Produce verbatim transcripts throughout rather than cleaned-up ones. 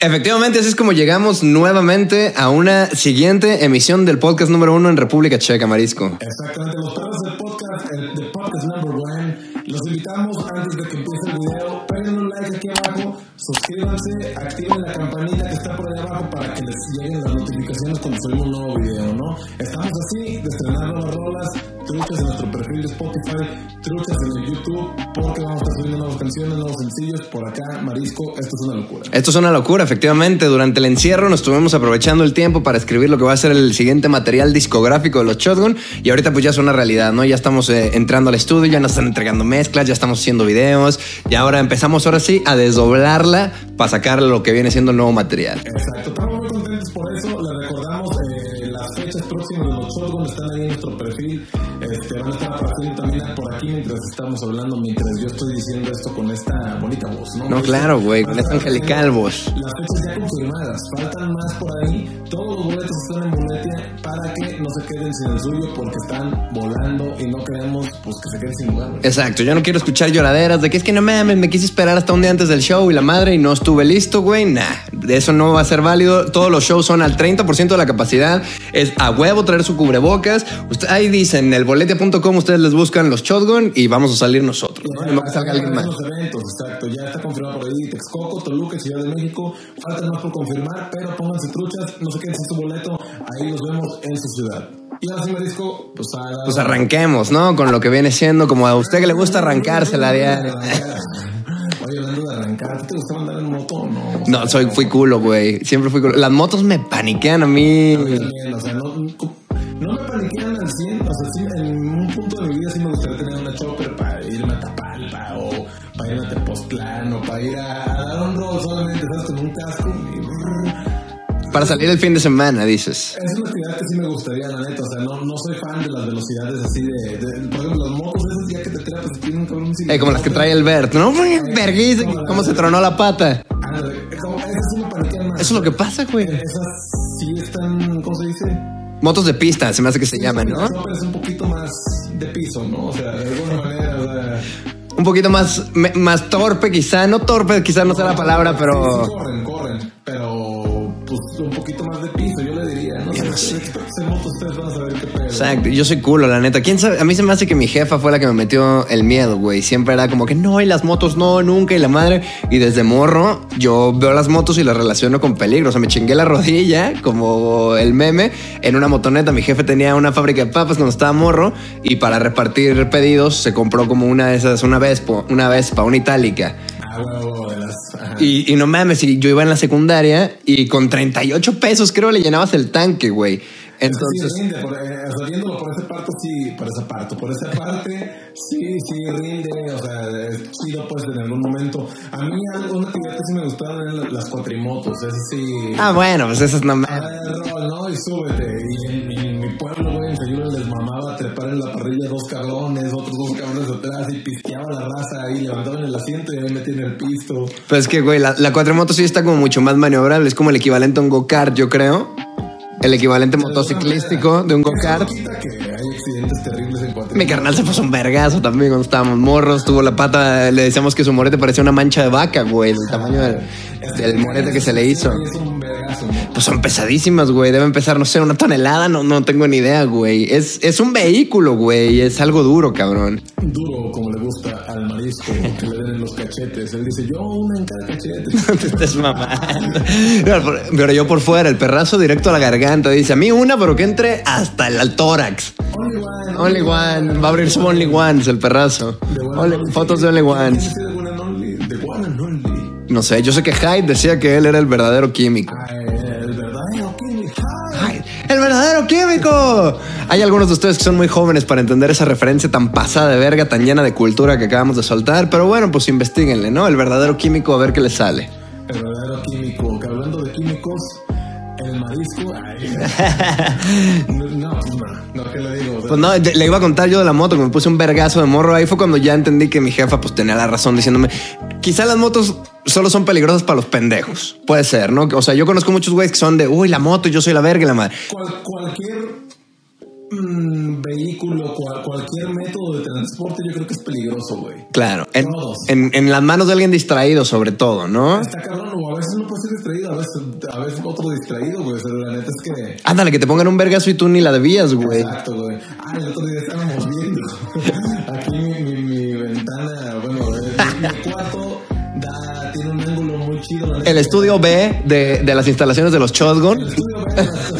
Efectivamente, así es como llegamos nuevamente a una siguiente emisión del podcast número uno en República Checa, Marisco. Exactamente, los padres del podcast, el de podcast number one. Los invitamos antes de que empiece el video, peguen un like aquí abajo, suscríbanse, activen la campanita que está por ahí abajo para que les lleguen las notificaciones cuando subimos un nuevo video, ¿no? Estamos así de estrenar nuevas rolas, truchas en nuestro perfil de Spotify, truchas en el YouTube, porque vamos a estar subiendo nuevas canciones, nuevos sencillos por acá, Marisco. Esto es una locura. Esto es una locura, efectivamente. Durante el encierro nos estuvimos aprovechando el tiempo para escribir lo que va a ser el siguiente material discográfico de los Shotgun, y ahorita pues ya es una realidad, ¿no? Ya estamos eh, entrando al estudio, ya nos están entregando mezclas, ya estamos haciendo videos, y ahora empezamos ahora sí a desdoblarla para sacar lo que viene siendo el nuevo material. Exacto, estamos muy contentos por eso. Les recordamos eh, las fechas próximas de los Shotgun están ahí en nuestro perfil. Este, van a estar apareciendo también por aquí mientras estamos hablando, mientras yo estoy diciendo esto con esta bonita voz, ¿no? No, claro, güey, con esta angelical voz. Las fechas ya confirmadas, faltan más por ahí. Todos los boletos están en Boletia para que no se queden sin el suyo, porque están volando y no queremos pues que se queden sin lugar, ¿no? Exacto, yo no quiero escuchar lloraderas de que es que no mames, me quise esperar hasta un día antes del show y la madre y no estuve listo, güey. Nah, eso no va a ser válido. Todos los shows son al treinta por ciento de la capacidad. Es a huevo traer su cubrebocas. Usted, ahí dicen, el boletia punto com, ustedes les buscan los Shotgun y vamos a salir nosotros, ¿no? No que salga alguien más. Los eventos, exacto, ya está confirmado por ahí Texcoco, Toluca, Ciudad de México. Falta más por confirmar, pero pónganse truchas, no se queden sin su boleto. Ahí nos vemos en su ciudad. Y ahora sí, Marisco, pues, a... pues arranquemos, ¿no? Con lo que viene siendo, como a usted que le gusta arrancarse la diaria. Oye, hablando de arrancar, ¿te gustaba andar en moto o no? O sea, No, soy, fui culo, güey. Siempre fui culo. Las motos me paniquean a mí. También, o sea, no, no me paniquean al cien. O sea, sí, en un punto de mi vida sí me gustaría tener una chopper para irme a Tapalpa o para irme a Tepoztlán o para ir a, a dar un rol solamente, ¿sabes? Con un casco y... Para salir el fin de semana, dices. Es una actividad que sí me gustaría, la neta. O sea, no, no soy fan de las velocidades así de... de por ejemplo, las motos esas ya que te trepas y tienen un cabrón... Eh, como las que trae el Bert, ¿no? Verguísimo, cómo se tronó la pata. Ah, como, esas sí me paniquean más. Eso es lo que pasa, güey. Esas sí están... ¿Cómo se dice? Motos de pista, se me hace que se llaman, ¿no? Pero es un poquito más de piso, ¿no? O sea, de alguna manera, o sea... Un poquito más, me, más torpe, quizá. No torpe, quizá no sea la palabra, pero... Sí, sí, corren, corren. Pero, pues, un poquito más de piso, yo le diría. No sé, no sé. expertos en motos, ustedes van a saber qué pedo. Exacto, yo soy culo, la neta. ¿Quién sabe? A mí se me hace que mi jefa fue la que me metió el miedo, güey. Siempre era como que no, y las motos no, nunca, y la madre. Y desde morro, yo veo las motos y las relaciono con peligro. O sea, me chingué la rodilla, como el meme, en una motoneta. Mi jefe tenía una fábrica de papas cuando estaba morro, y para repartir pedidos se compró como una de esas, una Vespa, una Vespa, una itálica. Ah, huevo, de las... Ajá. Y, y no mames, y yo iba en la secundaria y con treinta y ocho pesos creo le llenabas el tanque, güey. Entonces, sí, rinde, por, eh, o sea, viéndolo por ese parto, sí, por esa parte, por esa parte, sí, sí, rinde, o sea, es chido, pues, en algún momento. A mí, una actividad que sí me gustaban eran las cuatrimotos, esas sí. Ah, bueno, pues esas no A mames. ver, rol, ¿no? Y súbete. Y en, y en mi pueblo, güey, en Sayula les mamaba trepar en la parrilla dos cabrones, otros dos cabrones atrás, y pisteaba la raza ahí, levantaban el asiento y ahí metían el pisto. Pues es que, güey, la, la cuatrimoto sí está como mucho más maniobrable. Es como el equivalente a un go-kart, yo creo. El equivalente motociclístico de un go-kart. Que hay accidentes terribles en cuatrimotos. Mi carnal se puso un vergazo también cuando estábamos morros. Tuvo la pata, le decíamos que su morete parecía una mancha de vaca, güey. El tamaño del, del morete que se le hizo. Es un vergazo, ¿no? Pues son pesadísimas, güey. Deben pesar, no sé, una tonelada. No, no tengo ni idea, güey. Es, es un vehículo, güey. Es algo duro, cabrón. Duro, como le gusta al Marisco, que le den en los cachetes. Él dice, yo una en cada cachete. Te estás mamando. Pero yo por fuera, el perrazo directo a la garganta. Dice, a mí una, pero que entre hasta el tórax. Only one. Only one. Va a abrir su Only Ones, el perrazo. Only, fotos de Only Ones. De one and only. De one and only. No sé, yo sé que Hyde decía que él era el verdadero químico. Ay, el verdadero químico. Hyde, ¡el verdadero químico! Hay algunos de ustedes que son muy jóvenes para entender esa referencia tan pasada de verga, tan llena de cultura que acabamos de soltar. Pero bueno, pues investiguenle, ¿no? El verdadero químico, a ver qué le sale. El verdadero químico. Que hablando de químicos, el Marisco. Ay. No, no, no, ¿qué le digo? Pues no, le iba a contar yo de la moto, que me puse un vergazo de morro. Ahí fue cuando ya entendí que mi jefa pues tenía la razón diciéndome, quizá las motos solo son peligrosas para los pendejos. Puede ser, ¿no? O sea, yo conozco muchos güeyes que son de, uy, la moto, yo soy la verga y la madre. Cual, cualquier mm, vehículo, cual, cualquier método de transporte, yo creo que es peligroso, güey. Claro, en, en, en las manos de alguien distraído sobre todo, ¿no? Está cabrón, o a veces no puedes ser distraído, a veces, a veces otro distraído, güey. O sea, la neta es que... Ándale, que te pongan un vergazo y tú ni la debías, güey. Exacto, güey. Ah, el otro día estábamos viendo aquí mi, mi, mi ventana, bueno, mi, mi cuarto da, tiene un ángulo muy chido. La neta. El estudio B de, de las instalaciones de los Shotgun. El estudio B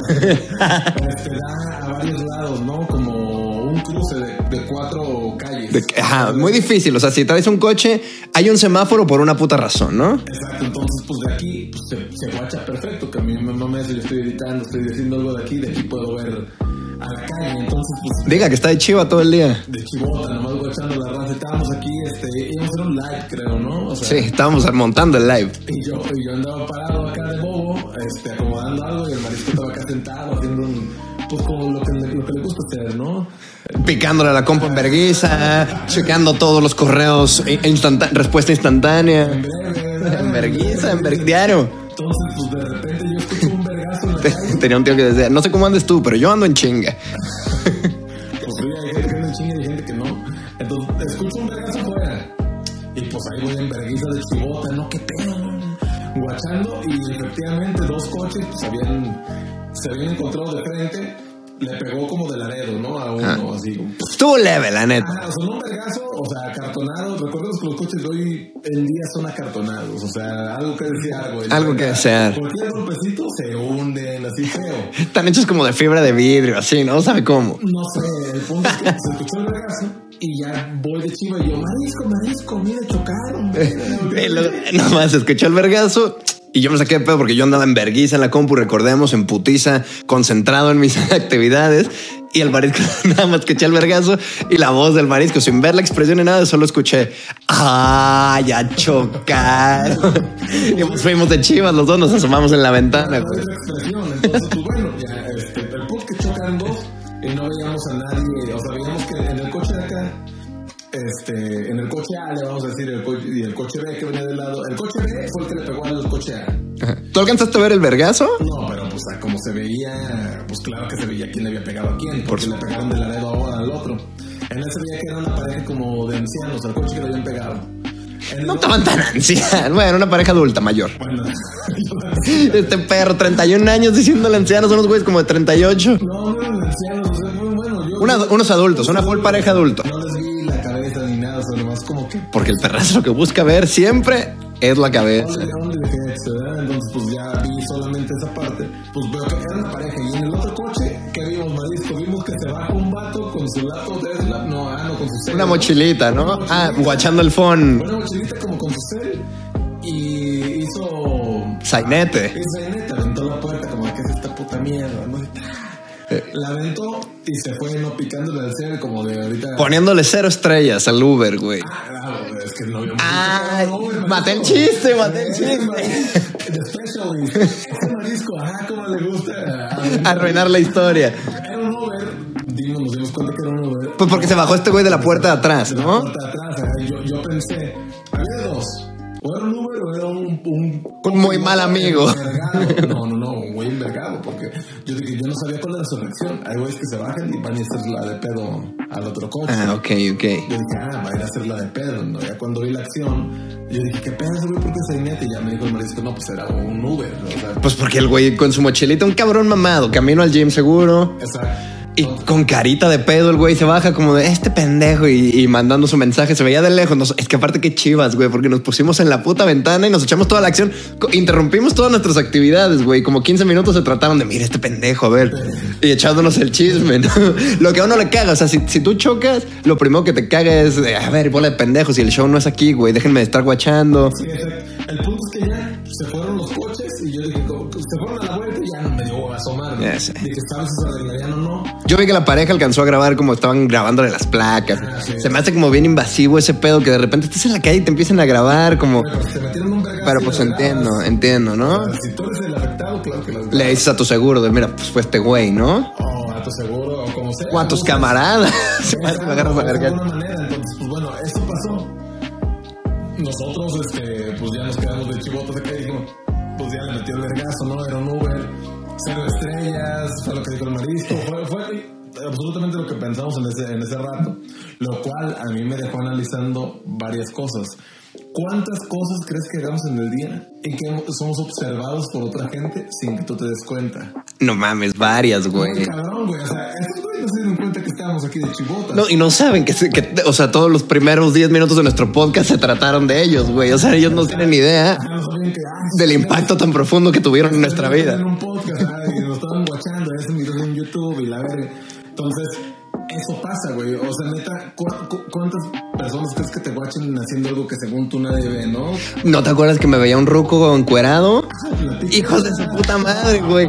este, da a varios lados, ¿no? Como un cruce de, de cuatro calles. De, ajá, muy difícil. O sea, si traes un coche, hay un semáforo por una puta razón, ¿no? Exacto, entonces pues de aquí pues, se, se guacha perfecto, que a mí no me hace, yo estoy editando, estoy diciendo algo de aquí, de aquí puedo ver a la calle, entonces pues... Diga que está de chiva todo el día. De chivota, nomás guachando la raza, estábamos aquí, este, íbamos a hacer un live, creo, ¿no? O sea, sí, estábamos montando el live. Y yo, y yo andaba parado acá de bobo, este, acomodando algo, y el marisco estaba acá sentado, haciendo un... pues como lo que, lo que le gusta hacer, ¿no? Picándole a la compa en verguiza, checando todos los correos, instantá- respuesta instantánea. En breve, En verguiza, en ver- diario. Entonces, pues de repente yo escucho un vergazo en la calle. Tenía un tío que decía, no sé cómo andes tú, pero yo ando en chinga. Pues sí, hay gente que anda en chinga y hay gente que no. Entonces, escucho un vergazo afuera. Y pues ahí voy en verguiza de chivota, ¿no? ¿Qué pedo? Guachando, y efectivamente dos coches pues habían, se habían encontrado de frente. Le pegó como de Laredo, ¿no? A uno, ah. así. Estuvo leve, la neta. Ah, sonó un vergazo, o sea, acartonado. Recordemos que los coches de hoy en día son acartonados. O sea, algo que desear, güey. Algo que desear. Cualquier golpecito se hunden, así feo. Están hechos como de fibra de vidrio, así, ¿no? ¿Sabe cómo? No sé, el punto es que se escuchó el vergazo y ya voy de chiva y yo, marisco, marisco, mira, chocaron. Nomás escuchó el vergazo. Y yo me saqué de pedo porque yo andaba en verguiza en la compu, recordemos, en putiza, concentrado en mis actividades. Y el marisco, nada más escuché el vergazo y la voz del marisco, sin ver la expresión ni nada, solo escuché, ¡ah, ya chocaron! Y pues fuimos de chivas, los dos nos asomamos en la ventana. No, la expresión, entonces, pues bueno, ya, este, el punto que chocan dos y no veíamos a nadie, o sea, veíamos que en el coche de acá, este, en el coche A le vamos a decir el coche, y el coche B que venía del lado, el coche B fue el que le pegó al coche A. Ajá. ¿Tú alcanzaste a ver el vergazo? No, pero pues como se veía, pues claro que se veía quién le había pegado a quién, porque Por... le pegaron de Laredo ahora al otro. En ese veía que era una pareja como de ancianos, al coche que le habían pegado. No estaban tan ancianos, bueno, una pareja adulta mayor. Bueno, este perro, treinta y un años diciéndole ancianos, son unos güeyes como de treinta y ocho. No, no eran ancianos, o sea, bueno, yo, una, yo, unos adultos, una full pareja adulta. No les vi la cabeza ni nada, solo más como que... Porque el perrazo lo que busca ver siempre es la cabeza. Entonces pues ya vi solamente esa parte, pues veo que era una pareja y en el otro coche que vimos, marisco, vimos que se baja un vato con su laptop Tesla, no, ah, no, con su cel. Una mochilita, ¿no? Una mochilita, ah, guachando el phone. Una mochilita como con su cel y hizo... Sainete. Hizo sainete, aventó la puerta como, ¿qué es esta puta mierda? ¿No? La aventó y se fue no picándole al cel como de ahorita. Poniéndole cero estrellas al Uber, güey. Ah, claro, es que no había. Ah, maté el chiste, maté el chiste. The Specialist. Ese marisco, ajá, como le gusta arruinar la historia. Era un Uber, dimos, nos dimos cuenta que era un Uber. Pues porque se bajó este güey de la puerta de atrás, ¿no? De la puerta de atrás, yo, yo pensé, había dos. O era un Uber o era un... Un, un muy mal amigo. No, no, no, un güey envergado. Porque yo dije, yo no sabía cuál era su reacción. Hay güeyes que se bajan y van a hacer la de pedo al otro coche. Ah, ok, ok. Yo dije, ah, va a ir a hacer la de pedo, ¿no? Ya cuando vi la acción, yo dije, ¿qué pedo ese güey? ¿Por qué es sainete? Y ya me dijo el marisco, no, pues era un Uber, ¿no? O sea, pues porque el güey con su mochilita, un cabrón mamado, camino al gym seguro. Exacto. Y con carita de pedo el güey se baja como de este pendejo y, y mandando su mensaje. Se veía de lejos. Nos, es que aparte que chivas, güey, porque nos pusimos en la puta ventana y nos echamos toda la acción. Interrumpimos todas nuestras actividades, güey. Como quince minutos se trataron de, mira este pendejo, a ver. Y echándonos el chisme, ¿no? Lo que a uno le caga. O sea, si, si tú chocas, lo primero que te caga es, a ver, bola de pendejos. Y el show no es aquí, güey. Déjenme de estar guachando. Sí, el punto es que ya se fueron los coches y yo dije, se fueron a la vuelta y ya no me dio a asomar. Ya sé. Dije, ¿sabes si se arreglarían o no? Yo vi que la pareja alcanzó a grabar como estaban grabándole las placas. Ah, sí. Se me hace como bien invasivo ese pedo que de repente estás en la calle y te empiezan a grabar como... Pero, se metieron un vergazo. Pero pues entiendo, entiendo, ¿no? Pero si tú eres el afectado, claro que las... Le dices a tu seguro de, mira, pues fue este güey, ¿no? O a tu seguro, o como sea. O a tus camaradas. Se me agarras a de verga. alguna manera, entonces, pues bueno, eso pasó. Nosotros, este, pues ya nos quedamos de chivotos acá y dijimos, pues ya le metió el vergazo, ¿no? Era un Uber, cero estrellas, fue lo que dijo el marisco, fue, fue, absolutamente lo que pensamos en ese, en ese rato, lo cual a mí me dejó analizando varias cosas. ¿Cuántas cosas crees que hagamos en el día y que somos observados por otra gente sin que tú te des cuenta? No mames, varias, güey. Muy cabrón, güey. O sea, estos güeyes no se dieron cuenta que estábamos aquí de chibotas. No, y no saben que, que, o sea, todos los primeros diez minutos de nuestro podcast se trataron de ellos, güey. O sea, ellos no tienen ni idea del impacto tan profundo que tuvieron en nuestra vida. En un podcast, y nos estaban guachando, hacen videos en YouTube y la verga. Entonces, eso pasa, güey. O sea, neta, ¿cu cu ¿cuántas personas crees que te guachen haciendo algo que según tú nadie ve, no? ¿No te acuerdas que me veía un ruco encuerado? Hijos de su puta madre, güey.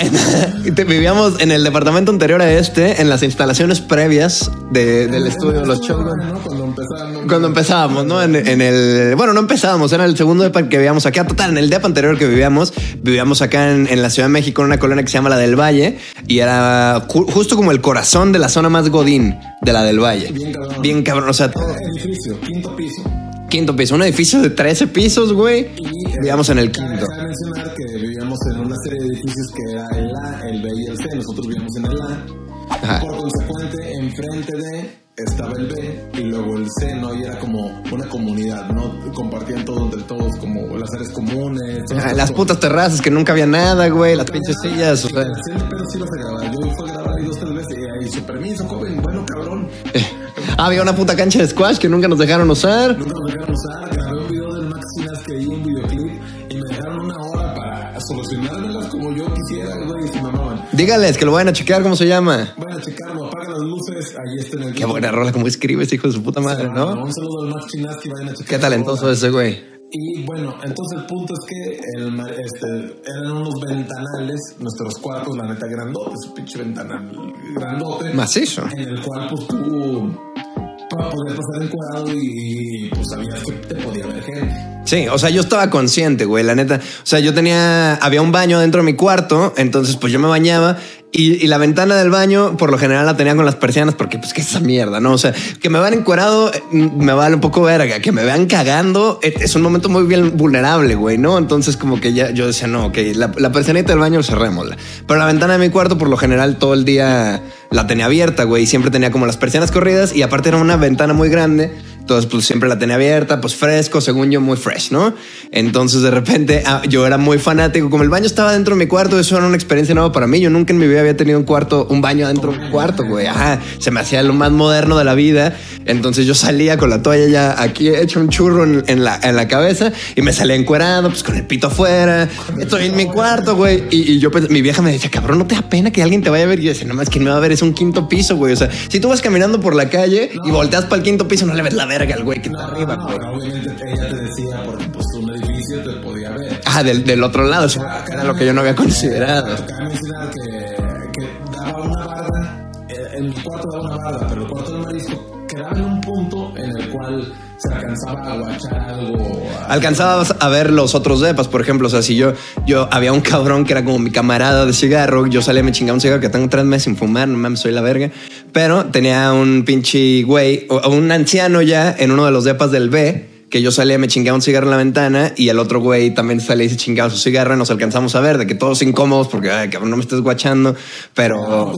Vivíamos en el departamento anterior a este, en las instalaciones previas de, del estudio de los Chongos. ¿No? Cuando empezábamos. Cuando empezábamos, ¿no? En, en el... Bueno, no empezábamos, era el segundo depa que vivíamos acá. Total, en el depa anterior que vivíamos, vivíamos acá en, en la Ciudad de México, en una colonia que se llama la del Valle, y era ju justo como el corazón de la zona más godín de la del Valle. Bien cabrón. Bien cabrón, o sea... Todo. Edificio, quinto piso. Quinto piso, un edificio de trece pisos, güey. Y vivíamos en el quinto. Cabe mencionar que vivíamos en una serie de edificios que era el A, el B y el C. Nosotros vivíamos en el A. Ajá. Por consecuente, enfrente de estaba el B y luego el C, ¿no? Y era como una comunidad, ¿no? Compartían todo entre todos, como las áreas comunes. Ah, las putas terrazas que nunca había nada, güey. Las pinches sillas, o sea. Pero sí vas a grabar. Yo fui a grabar ahí dos, tres veces y ahí, su permiso, joven. Bueno, cabrón. Eh. Ah, había una puta cancha de squash que nunca nos dejaron usar. Nunca nos dejaron usar. Grabé un video del Max Chinas que hizo un videoclip y me dejaron una hora para solucionármelas como yo quisiera, güey, y se mamaban. Dígales que lo vayan a chequear, ¿cómo se llama? Vayan a checarlo, apaga las luces, ahí está en el... Qué buena rola, como escribes, hijo de su puta madre, ¿no? Un saludo al Max Chinas que vayan a checar. Qué talentoso ese güey. Y bueno, entonces el punto es que el, este, eran unos ventanales, nuestros cuartos, la neta, grandotes, un pinche ventanal grandote. Macizo. En el cual, pues tú podías pasar encuadrado y, y pues sabías que te podía ver gente. Sí, o sea, yo estaba consciente, güey, la neta. O sea, yo tenía, había un baño dentro de mi cuarto, entonces pues yo me bañaba y, y la ventana del baño por lo general la tenía con las persianas porque pues qué es esa mierda, ¿no? O sea, que me vean encuerado me vale un poco verga, que me vean cagando es un momento muy bien vulnerable, güey, ¿no? Entonces como que ya yo decía, no, ok, la, la persianita del baño cerrémosla. Pero la ventana de mi cuarto por lo general todo el día la tenía abierta, güey, y siempre tenía como las persianas corridas y aparte era una ventana muy grande. Entonces, pues siempre la tenía abierta, pues fresco, según yo, muy fresh, ¿no? Entonces, de repente, ah, yo era muy fanático. Como el baño estaba dentro de mi cuarto, eso era una experiencia nueva para mí. Yo nunca en mi vida había tenido un cuarto, un baño dentro de un cuarto, güey. Ajá, se me hacía lo más moderno de la vida. Entonces, yo salía con la toalla ya aquí hecho un churro en, en, la, en la cabeza y me salía encuerado, pues con el pito afuera. Estoy en mi cuarto, güey. Y, y yo, pues, mi vieja me decía, cabrón, ¿no te da pena que alguien te vaya a ver? Y yo decía, no más, ¿quién me va a ver? Es un quinto piso, güey. O sea, si tú vas caminando por la calle no. y volteas para el quinto piso, no le ves la verga al güey que está no, arriba, güey. No, obviamente ella te decía, porque pues un edificio te podía ver. Ah, del, del otro lado, eso ah, era lo que yo no había considerado. Cabe mencionar que, que daba una barda, en mi cuarto daba una barda, pero el cuarto del marisco quedaba en un punto en el cual se alcanzaba a guachar algo. A... Alcanzabas a ver los otros depas, por ejemplo. O sea, si yo, yo había un cabrón que era como mi camarada de cigarro, yo salía y me chingaba un cigarro que tengo tres meses sin fumar, no mames, soy la verga. Pero tenía un pinche güey, o un anciano ya en uno de los depas del B, que yo salía, me chingaba un cigarro en la ventana y el otro güey también salía y se chingaba su cigarro y nos alcanzamos a ver de que todos incómodos porque, ay, cabrón, no me estés guachando, pero...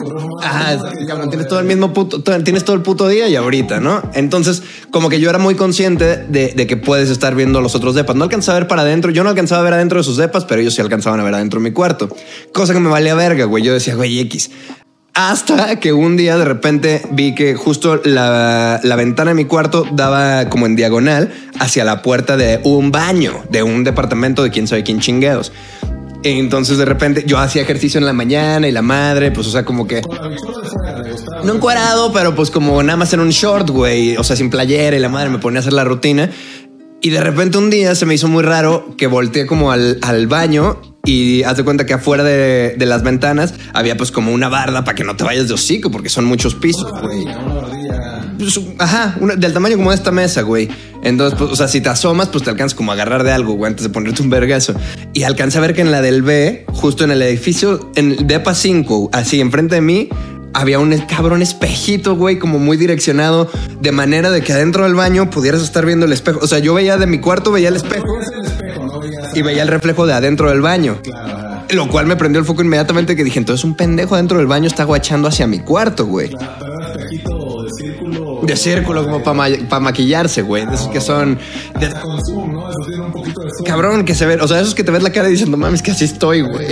Ah, cabrón, tienes todo el mismo puto, todo, tienes todo el puto día y ahorita, ¿no? Entonces, como que yo era muy consciente de, de que puedes estar viendo los otros depas. No alcanzaba a ver para adentro, yo no alcanzaba a ver adentro de sus depas, pero ellos sí alcanzaban a ver adentro de mi cuarto. Cosa que me valía verga, güey. Yo decía, güey, X... Hasta que un día de repente vi que justo la, la ventana de mi cuarto daba como en diagonal hacia la puerta de un baño, de un departamento de quién sabe quién chingueos. Entonces de repente yo hacía ejercicio en la mañana y la madre, pues o sea, como que... No encuadrado, pero pues como nada más en un short, güey. O sea, sin playera y la madre me ponía a hacer la rutina. Y de repente un día se me hizo muy raro que volteé como al, al baño y haz de cuenta que afuera de, de las ventanas había pues como una barda para que no te vayas de hocico porque son muchos pisos, güey. Pues, ajá, una, del tamaño como de esta mesa, güey. Entonces, pues, o sea, si te asomas, pues te alcanzas como a agarrar de algo, güey, antes de ponerte un vergazo. Y alcancé a ver que en la del B, justo en el edificio, en el depa cinco, así enfrente de mí, había un cabrón espejito, güey, como muy direccionado, de manera de que adentro del baño pudieras estar viendo el espejo. O sea, yo veía de mi cuarto, veía el espejo y veía el reflejo de adentro del baño. Lo cual me prendió el foco inmediatamente que dije, entonces un pendejo dentro del baño está guachando hacia mi cuarto, güey. Claro, pero era espejito de círculo. De círculo, como para ma pa maquillarse, güey. De esos que son... De... Hasta con zoom, ¿no? Eso tiene un poquito de zoom. Cabrón, que se ve... O sea, esos que te ves la cara y dices, no mames, que así estoy, güey.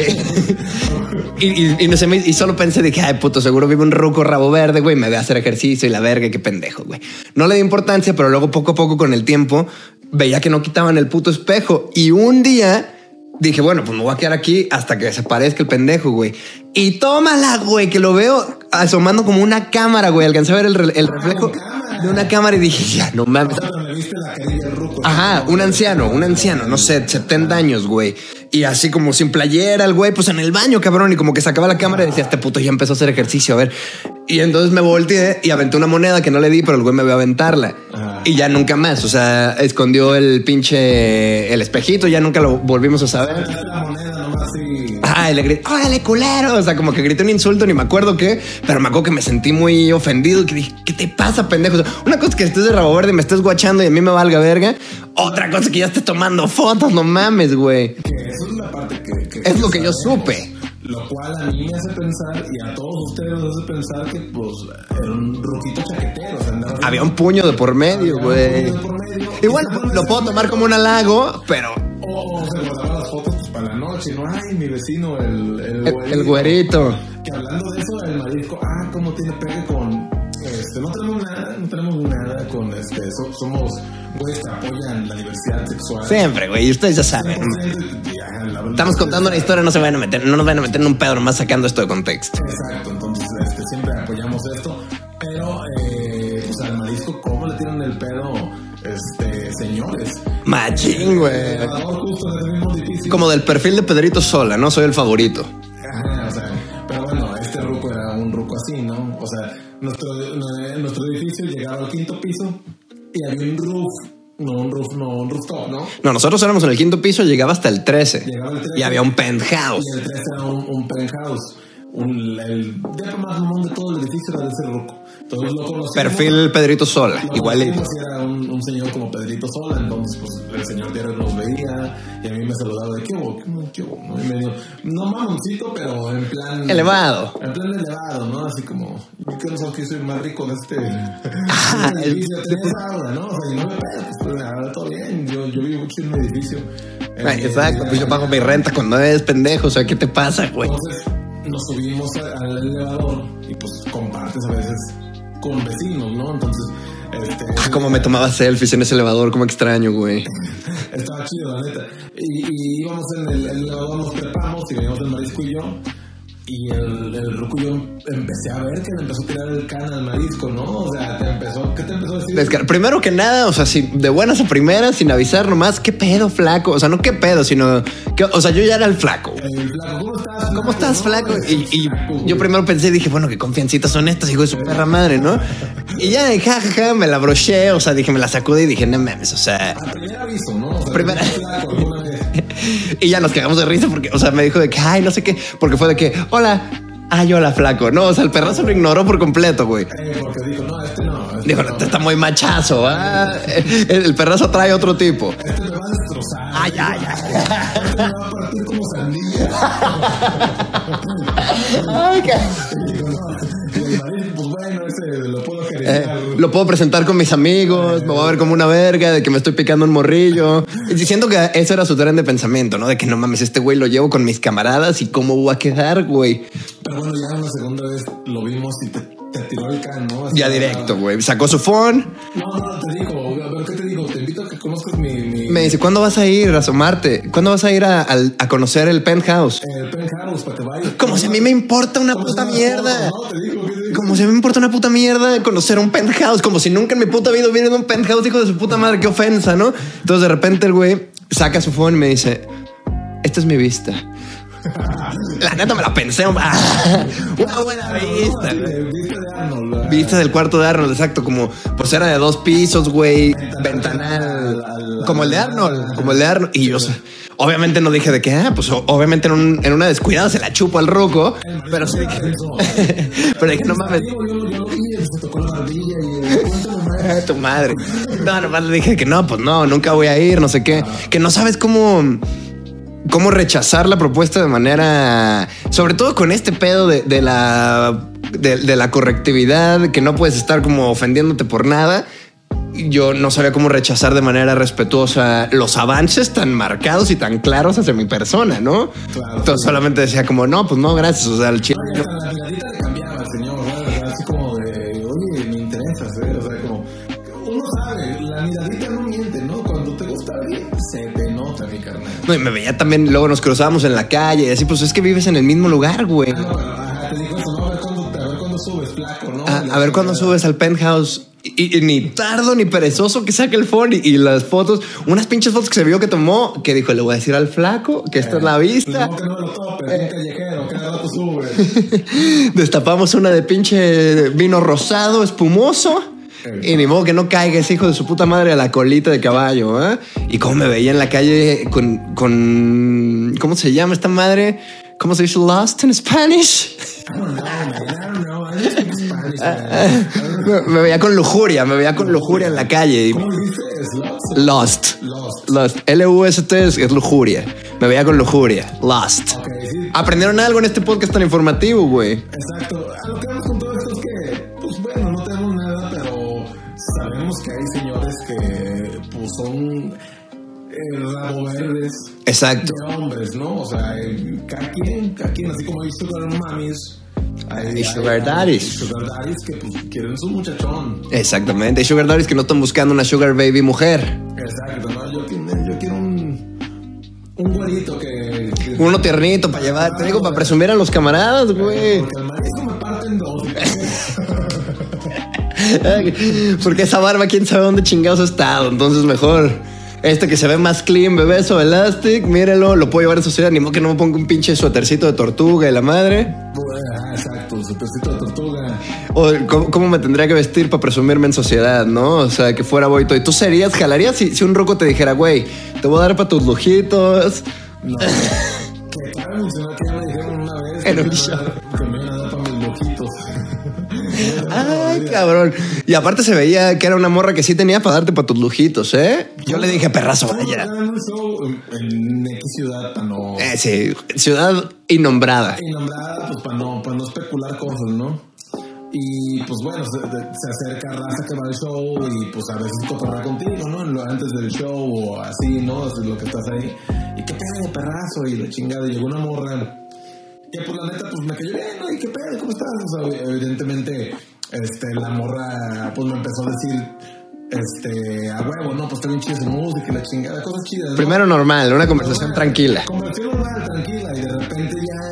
y, y, y, no sé, y solo pensé, dije, ay, puto, seguro vive un ruco rabo verde, güey, me ve a hacer ejercicio y la verga, qué pendejo, güey. No le di importancia, pero luego poco a poco con el tiempo veía que no quitaban el puto espejo. Y un día... dije, bueno, pues me voy a quedar aquí hasta que desaparezca el pendejo, güey. Y tómala, güey, que lo veo asomando como una cámara, güey. Alcancé a ver el, re el reflejo de una cámara y dije, ya, no mames. Ajá, un anciano, un anciano, no sé, setenta años, güey. Y así como sin playera, el güey, pues en el baño, cabrón. Y como que sacaba la cámara y decía, este puto ya empezó a hacer ejercicio, a ver. Y entonces me volteé y aventé una moneda que no le di, pero el güey me vio aventarla. Ajá. Y ya nunca más, o sea, escondió el pinche, el espejito, ya nunca lo volvimos a saber. La moneda nomás y... Ah, y le grité, órale, culero. O sea, como que grité un insulto, ni me acuerdo qué, pero me acuerdo que me sentí muy ofendido. Que dije, ¿qué te pasa, pendejo? O sea, una cosa es que estés de rabo verde y me estés guachando y a mí me valga verga. Otra cosa es que ya estés tomando fotos, no mames, güey. Eso es la parte que... que es lo que yo sabemos. supe. Lo cual a mí me hace pensar, y a todos ustedes les hace pensar que, pues, era un ruquito chaquetero. O sea, había un puño de por medio, güey. Y bueno, lo puedo tomar como un halago, pero... O, o se guardaba las fotos pues, para la noche, ¿no? Ay, mi vecino, el... El, el, güerito. el güerito. Que hablando de eso, el marisco, ah, cómo tiene pegue con... Este, no tenemos nada, no tenemos nada con este, so, somos güeyes que apoyan la diversidad sexual. Siempre, güey, ustedes ya saben. Estamos contando una historia, no se vayan a meter, no nos vayan a meter en un pedo nomás sacando esto de contexto. Exacto, entonces este, siempre apoyamos esto, pero eh, pues al marisco, ¿cómo le tiran el pedo, este, señores? Machín, güey. Como del perfil de Pedrito Sola, ¿no? Soy el favorito. Ajá, o sea, pero bueno, este ruco era un ruco así, ¿no? O sea, nuestro, nuestro edificio llegaba al quinto piso y había un roof. No, un roof, no, un rooftop, ¿no? No, nosotros éramos en el quinto piso, llegaba hasta el trece. Llegaba el trece y había un penthouse. Y el trece era un, un penthouse. Un, el depa más mamón de todo el edificio era de ese ruco. Todos lo conocíamos. Perfil Pedrito Sola, igualito. Era un, un señor como Pedrito Sola, entonces pues el señor diario nos veía y a mí me saludaba de qué hubo, qué hubo, ¿no? Y medio, no mamoncito, pero en plan... elevado. En plan elevado, ¿no? Así como, yo quiero saber que soy más rico de este... Ah, este edificio, tenés ahora, ¿no? O sea, y no me pedo, pues ahora todo bien, yo, yo vivo mucho en un edificio. Ay, exacto, pues yo pago mi renta cuando eres pendejo, o sea, ¿qué te pasa, güey? Entonces nos subimos al elevador y pues compartes a veces con vecinos, ¿no? Entonces, este... Ah, cómo me tomaba selfies en ese elevador, cómo extraño, güey. Estaba chido, la neta. Y, y íbamos en el, el elevador, nos trepamos y veníamos el marisco y yo. Y el, el ruco y yo empecé a ver que le empezó a tirar el can al marisco, ¿no? O sea, te empezó, ¿qué te empezó a decir? Descar Primero que nada, o sea, si de buenas a primeras, sin avisar nomás, ¿qué pedo, flaco? O sea, no qué pedo, sino... Que, o sea, yo ya era el flaco. El flaco, ¿cómo estás? Flaco, ¿Cómo estás, no? flaco? Y, y yo primero pensé, dije, bueno, qué confiancitas son estas, hijo de su perra madre, ¿no? Y ya, ja, ja, ja, me la broché, o sea, dije, me la sacudí y dije, no mames, o sea... A primer aviso, ¿no? O sea, primera... flaco alguna vez. Y ya nos cagamos de risa porque, o sea, me dijo de que, ay, no sé qué, porque fue de que, hola... Ay, hola, flaco. No, o sea, el perrazo lo ignoró por completo, güey. Eh, porque dijo, no, este no. Este dijo, no. este está muy machazo. ¿Ah? El, el perrazo trae otro tipo. Este me va a destrozar. Ay, ay, ay. Este me va a partir como sandía. Ay, qué... Pues bueno, ese lo puedo eh, lo puedo presentar con mis amigos, me voy a ver como una verga, de que me estoy picando un morrillo. Diciendo que eso era su tren de pensamiento, ¿no? De que no mames, este güey lo llevo con mis camaradas y cómo va a quedar, güey. Pero bueno, ya una segunda vez lo vimos y te, te tiró el can, ¿no? Así ya directo, güey. Sacó su phone. No, no, te digo, a ver, ¿qué te digo? Te invito a que conozcas mi... mi... Me dice, ¿cuándo vas a ir a asomarte? ¿Cuándo vas a ir a, a, a conocer el penthouse? El penthouse, para que vayas. Como si a mí me importa una puta mierda. No, te digo, ¿qué te digo? Como si a mí me importa una puta mierda conocer un penthouse. Como si nunca en mi puta vida hubiera ido a un penthouse, hijo de su puta madre. Qué ofensa, ¿no? Entonces de repente el güey saca su phone y me dice, esta es mi vista. La neta me la pensé. Una buena vista. Vista de Arnold. Vista del cuarto de Arnold, exacto. Como pues era de dos pisos, güey. Ventanal. Como el de Arnold. Como el de Arnold. Y yo, obviamente no dije de que, ah, pues obviamente en, un, en una descuidada se la chupo al ruco. Pero sí dije. Pero dije, no mames. Se tocó la barbilla y tu madre. No, nomás le dije que no, pues no, nunca voy a ir, no sé qué. Que no sabes cómo. cómo rechazar la propuesta de manera, sobre todo con este pedo de, de la de, de la correctividad, que no puedes estar como ofendiéndote por nada. Yo no sabía cómo rechazar de manera respetuosa los avances tan marcados y tan claros hacia mi persona, ¿no? Claro, entonces sí. Solamente decía como, no, pues no, gracias. O sea, el chile. No, la miradita le cambiaba, señor, ¿no? O sea, así como de, oye, me interesas, ¿eh? O sea, como, uno sabe, la miradita no miente, ¿no? Cuando te gusta alguien, se te nota, mi carnal. No, y me veía también, luego nos cruzábamos en la calle y así, pues es que vives en el mismo lugar, güey. Ah, no, pero, ajá, te digo eso, ¿no? A ver cuándo, a ver cuándo subes, flaco, ¿no? A, a ver cuándo subes al penthouse. Y, y ni tardo ni perezoso que saque el phone y, y las fotos, unas pinches fotos que se vio que tomó, que dijo, le voy a decir al flaco que esta eh, es la vista. Que no lo topes, eh. Un callejero, cada rato sube. Destapamos una de pinche vino rosado, espumoso. Eh. Y ni modo que no caiga ese hijo de su puta madre a la colita de caballo, ¿eh? Y cómo me veía en la calle con, con ¿cómo se llama esta madre? ¿Cómo se dice lost en Spanish? I don't know, man. I don't know. I don't speak Spanish, man. Me veía con lujuria, me veía con lujuria en la calle. ¿Cómo dices? Lost. Lost. Lost. L U S T es, es lujuria. Me veía con lujuria. Lost. Okay, sí. ¿Aprendieron algo en este podcast tan informativo, güey? Exacto. A lo que vamos con todo esto es que, pues bueno, no tenemos nada, pero sabemos que hay señores que, pues son eh, rabo verdes. Exacto. De hombres, ¿no? O sea, eh, cada quien, cada quien, así como hay sugar mamis. Hay, y sugar daddies. Sugar daddies que pues quieren su muchachón. Exactamente. Hay sugar daddies que no están buscando una sugar baby mujer. Exacto, ¿no? Yo, yo quiero un, un güerito que, que... Uno tiernito para llevar, te digo, para presumir a los camaradas, güey. Porque el marisco me parte en dos. Porque esa barba, quién sabe dónde chingados ha estado. Entonces mejor este que se ve más clean, bebé, so elastic, mírelo, lo puedo llevar en sociedad. Ni modo que no me ponga un pinche suétercito de tortuga y la madre. Ah, exacto, suétercito de tortuga. O ¿cómo, cómo me tendría que vestir para presumirme en sociedad, ¿no? O sea, que fuera boito. ¿Y tú serías, jalarías si, si un roco te dijera, güey, te voy a dar para tus lujitos? No. Que cabe mencionar que ya me dijeron una vez en un que show. Que me iban a dar para mis lujitos. Ay, cabrón. Y aparte se veía que era una morra que sí tenía para darte para tus lujitos, ¿eh? Yo le dije, perrazo, vaya. En un show en X ciudad para no... Eh, sí, ciudad innombrada. Innombrada, pues para no, para no especular cosas, ¿no? Y pues bueno, se, se acerca raza que va al show y pues a veces cotorrea contigo, ¿no? Antes del show o así, ¿no? Así lo que estás ahí. Y qué pedo, perrazo, y la chingada. Y llegó una morra que pues la neta pues me cayó bien, ¿no? Y qué pedo, ¿cómo estás? O sea, evidentemente, este, la morra pues me empezó a decir, este, a huevo, no, pues está bien chida su música y la chingada, cosas chidas, ¿no? Primero normal, una conversación normal, tranquila. Conversación normal, tranquila, y de repente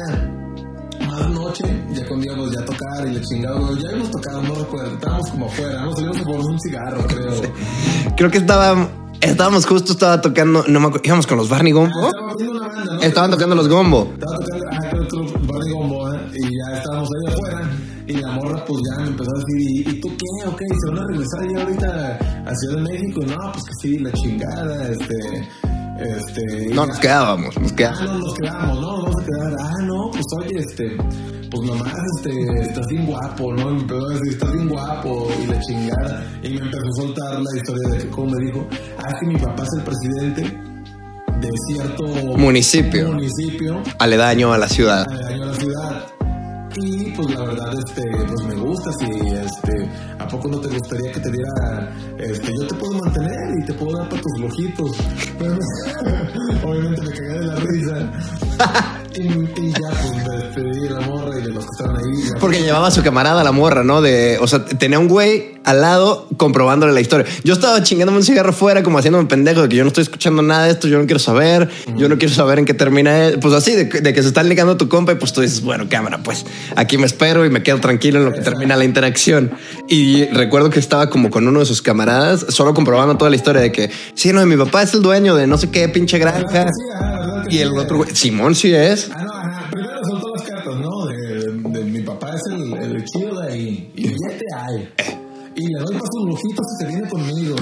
ya, más noche, ya con Diego ya tocar y la chingada, ya habíamos tocado, no recuerdo, estábamos como afuera, nos salimos por un cigarro, creo. Sí. Creo que estaba, estábamos justo, estaba tocando, no me acuerdo, íbamos con los Barney Gombo. Ah, estaba haciendo una banda, ¿no? Estaban tocando los Gombo. Estaba tocando, ah, creo que Barney Gombo, ¿eh? Y ya estábamos ahí afuera. Y la morra pues ya me empezó a decir, ¿y, ¿y tú qué? Ok, ¿se van a regresar ya ahorita a Ciudad de México? Y no, pues que sí, la chingada, este... este no, nos quedábamos, nos quedábamos. Ah, no, nos quedábamos, no, vamos a quedar. Ah, no, pues oye, este... Pues nomás, este, estás bien guapo, ¿no? Y me empezó a decir, estás bien guapo y la chingada. Y me empezó a soltar la historia de que, como me dijo, ah, que mi papá es el presidente de cierto... Municipio. Municipio. Aledaño a la ciudad. Aledaño a la ciudad. Y pues la verdad, este, pues me gusta, si este, ¿a poco no te gustaría que te diera, este, yo te puedo mantener y te puedo dar para tus lojitos? Obviamente me cagué de la risa. y, y ya pues me despedí de la morra y de los que estaban ahí. Porque llevaba a su camarada la morra, ¿no? De, o sea, tenía un güey al lado comprobándole la historia. Yo estaba chingándome un cigarro fuera, como haciéndome pendejo de que yo no estoy escuchando nada de esto, yo no quiero saber, mm. yo no quiero saber en qué termina. Pues así, de, de que se están ligando a tu compa y pues tú dices, bueno, cámara, pues aquí me espero y me quedo tranquilo en lo que Exacto. termina la interacción. Y recuerdo que estaba como con uno de sus camaradas, solo comprobando toda la historia de que, sí, no, mi papá es el dueño de no sé qué pinche granja. Sí, ah, y el sí, otro güey, Simón sí es. Ah, no, ajá. Primero soltó las cartas, ¿no? De, de, de mi papá es el, el chido de ahí. Y billete hay. Eh. Y le doy para sus lujitos y se viene conmigo.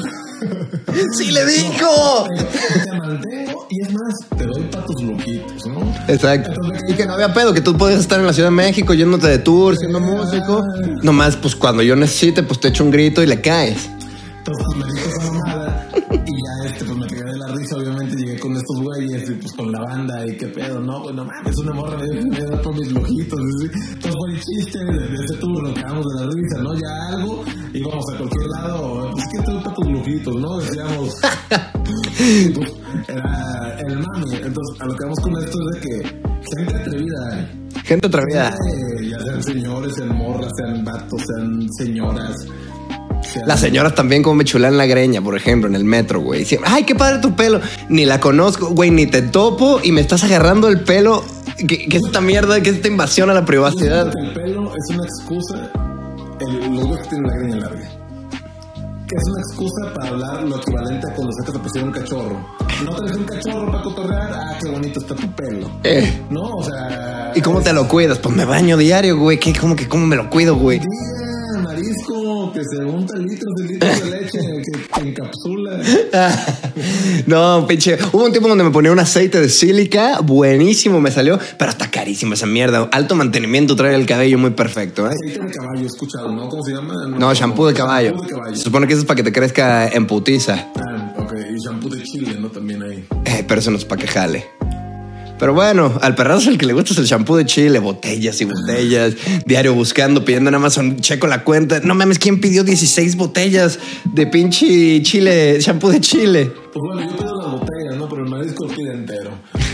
¡Sí le dijo! No, te, te mantengo y es más, te doy para tus lujitos, ¿no? Exacto. Entonces, y que no había pedo, que tú puedes estar en la Ciudad de México yéndote de tour, siendo músico. Nomás, pues cuando yo necesite, pues te echo un grito y le caes. Entonces pues, me dijo esa mamada y ya este, pues me cagué de la risa, obviamente llegué con estos güeyes y pues con la banda y qué pedo, no, pues no mames, una morra me dio que me da por mis lojitos, ¿sí? Entonces fue el chiste de, de ese tour, nos cagamos de la risa, ¿no? Ya algo, íbamos a cualquier lado, pues ¿qué te gusta tus lojitos, no? Decíamos, pues, era el mame, entonces a lo que vamos con esto es de que gente atrevida, gente atrevida, eh, ya sean señores, sean morras, sean vatos, sean señoras. Las señoras también como me chulan la greña, por ejemplo, en el metro, güey. Ay, qué padre tu pelo. Ni la conozco, güey, ni te topo y me estás agarrando el pelo. ¿Qué, qué es esta mierda? ¿Qué es esta invasión a la privacidad? El pelo es una excusa. El, los güeyes que tienen la greña larga. Que es una excusa para hablar lo equivalente a cuando sacas a pasear un cachorro. No traes un cachorro para cotorrear. Ah, qué bonito está tu pelo. Eh. No, o sea. ¿Y cómo te lo cuidas? Pues me baño diario, güey. ¿Qué? ¿Cómo que cómo me lo cuido, güey? Marisco, que se unta litros y litros de leche que, que encapsula. No, pinche. Hubo un tiempo donde me ponía un aceite de sílica, buenísimo me salió, pero está carísimo esa mierda. Alto mantenimiento, trae el cabello muy perfecto, ¿eh? Aceite de caballo, he escuchado, ¿no? ¿Cómo se llama? No, no shampoo de caballo. Shampoo de caballo. Se supone que eso es para que te crezca en putiza. Ah, ok. Y shampoo de chile, ¿no? También ahí. Eh, pero eso no es para que jale. Pero bueno, al perrazo el que le gusta es el shampoo de chile, botellas y botellas, diario buscando, pidiendo en Amazon, checo la cuenta. No mames, ¿quién pidió dieciséis botellas de pinche chile, shampoo de chile? Pues bueno, yo pido las botellas, ¿no? Pero el marisco pide entero.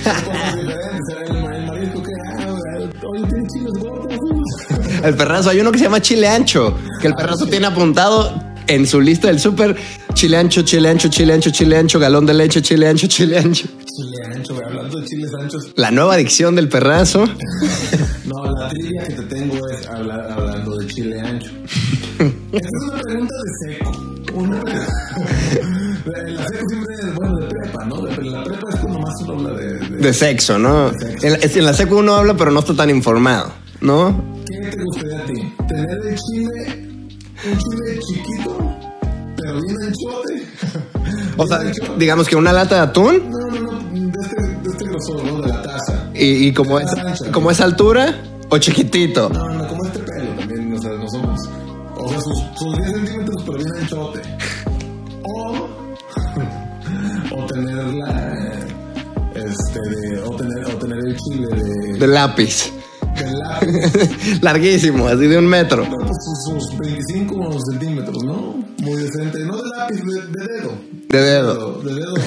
El, el marisco que, ah, oye, ¿tiene chiles gordos? El perrazo, hay uno que se llama chile ancho, que el perrazo tiene apuntado en su lista del súper, chile ancho, chile ancho, chile ancho, chile ancho, galón de leche, chile ancho, chile ancho. Chile ancho, güey, hablando de chiles anchos. La nueva adicción del perrazo. No, la trivia que te tengo es habla, hablando de chile ancho. Esta es una pregunta de seco. Una la seco siempre es, bueno, de prepa, ¿no? De, la prepa es cuando más uno habla de... De, de sexo, ¿no? De sexo. En, en la seco uno habla, pero no está tan informado, ¿no? ¿Qué te gustaría a ti? ¿Tener el chile... un chile chiquito, pero bien anchote? O sea, anchote. Digamos que una lata de atún. No, no, no, de este, de este grosor, ¿no? De la taza. ¿Y, y como, es, como esa altura? ¿O chiquitito? No, no, como este pelo también, o sea, no somos... O sea, sus, sus diez centímetros, pero bien anchote. O... o tener la... Este, de... O tener, o tener el chile de... De lápiz. De lápiz. Larguísimo, así de un metro. No, pues sus, sus veinticinco centímetros, ¿no? Muy decente. No de lápiz, de, de dedo. De dedo. De dedo.